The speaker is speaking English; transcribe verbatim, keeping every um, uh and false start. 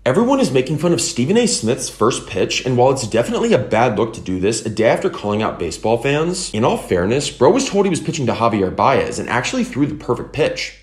Everyone is making fun of Stephen A. Smith's first pitch, and while it's definitely a bad look to do this a day after calling out baseball fans, in all fairness, bro was told he was pitching to Javier Baez and actually threw the perfect pitch.